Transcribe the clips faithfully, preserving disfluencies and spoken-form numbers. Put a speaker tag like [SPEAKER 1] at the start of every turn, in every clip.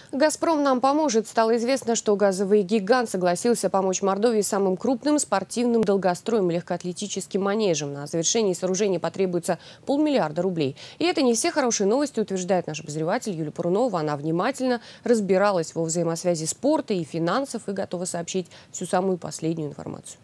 [SPEAKER 1] «Газпром нам поможет». Стало известно, что газовый гигант согласился помочь Мордовии самым крупным спортивным долгостроем и легкоатлетическим манежем. На завершении сооружения потребуется полмиллиарда рублей. И это не все хорошие новости, утверждает наш обозреватель Юлия Парунова. Она внимательно разбиралась во взаимосвязи спорта и финансов и готова сообщить всю самую последнюю информацию.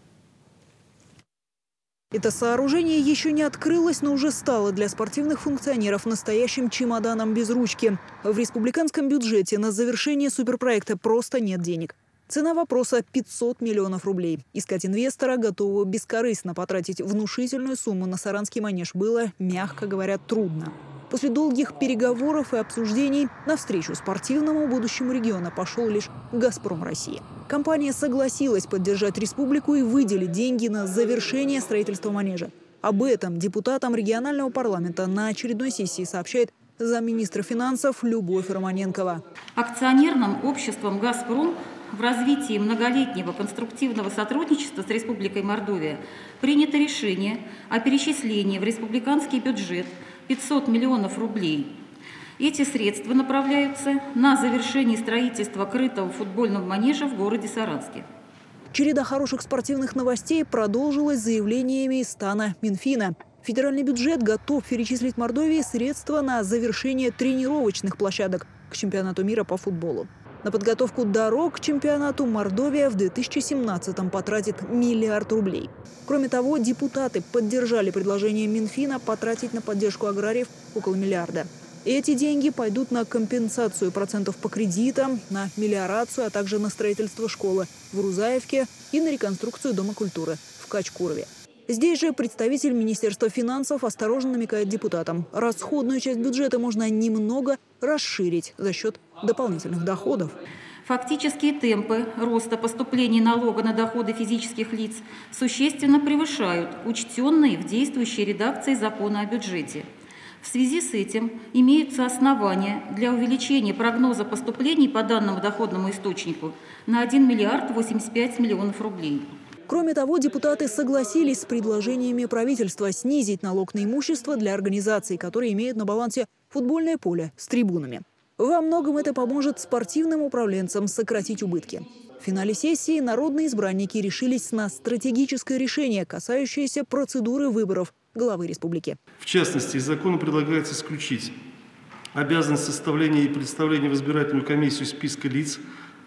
[SPEAKER 2] Это сооружение еще не открылось, но уже стало для спортивных функционеров настоящим чемоданом без ручки. В республиканском бюджете на завершение суперпроекта просто нет денег. Цена вопроса – пятьсот миллионов рублей. Искать инвестора, готового бескорыстно потратить внушительную сумму на саранский манеж, было, мягко говоря, трудно. После долгих переговоров и обсуждений навстречу спортивному будущему региона пошел лишь «Газпром России». Компания согласилась поддержать республику и выделить деньги на завершение строительства манежа. Об этом депутатам регионального парламента на очередной сессии сообщает замминистра финансов Любовь Романенкова.
[SPEAKER 3] Акционерным обществом «Газпром» в развитии многолетнего конструктивного сотрудничества с Республикой Мордовия принято решение о перечислении в республиканский бюджет пятьсот миллионов рублей. Эти средства направляются на завершение строительства крытого футбольного манежа в городе Саранске.
[SPEAKER 2] Череда хороших спортивных новостей продолжилась заявлениями из стана Минфина. Федеральный бюджет готов перечислить Мордовии средства на завершение тренировочных площадок к чемпионату мира по футболу. На подготовку дорог к чемпионату Мордовия в две тысячи семнадцатом потратит миллиард рублей. Кроме того, депутаты поддержали предложение Минфина потратить на поддержку аграриев около миллиарда. Эти деньги пойдут на компенсацию процентов по кредитам, на мелиорацию, а также на строительство школы в Рузаевке и на реконструкцию Дома культуры в Качкурове. Здесь же представитель Министерства финансов осторожно намекает депутатам: расходную часть бюджета можно немного расширить за счет дополнительных доходов.
[SPEAKER 3] Фактические темпы роста поступлений налога на доходы физических лиц существенно превышают учтенные в действующей редакции закона о бюджете. В связи с этим имеются основания для увеличения прогноза поступлений по данному доходному источнику на один миллиард восемьдесят пять миллионов рублей.
[SPEAKER 2] Кроме того, депутаты согласились с предложениями правительства снизить налог на имущество для организаций, которые имеют на балансе футбольное поле с трибунами. Во многом это поможет спортивным управленцам сократить убытки. В финале сессии народные избранники решились на стратегическое решение, касающееся процедуры выборов главы республики.
[SPEAKER 4] В частности, из закона предлагается исключить обязанность составления и представления в избирательную комиссию списка лиц,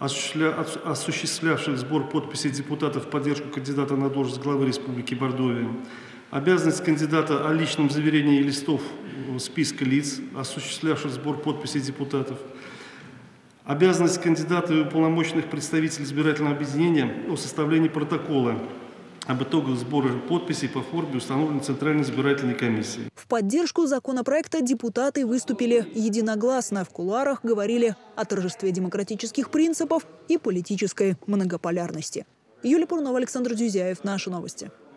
[SPEAKER 4] осуществлявших сбор подписей депутатов в поддержку кандидата на должность главы Республики Мордовия, обязанность кандидата о личном заверении листов списка лиц, осуществлявших сбор подписей депутатов, обязанность кандидата и уполномоченных представителей избирательного объединения о составлении протокола об итогах сбора подписей по форме, установленной Центральной избирательной комиссией.
[SPEAKER 2] В поддержку законопроекта депутаты выступили единогласно. В кулуарах говорили о торжестве демократических принципов и политической многополярности. Юлия Парунова, Александр Дюзяев. Наши новости.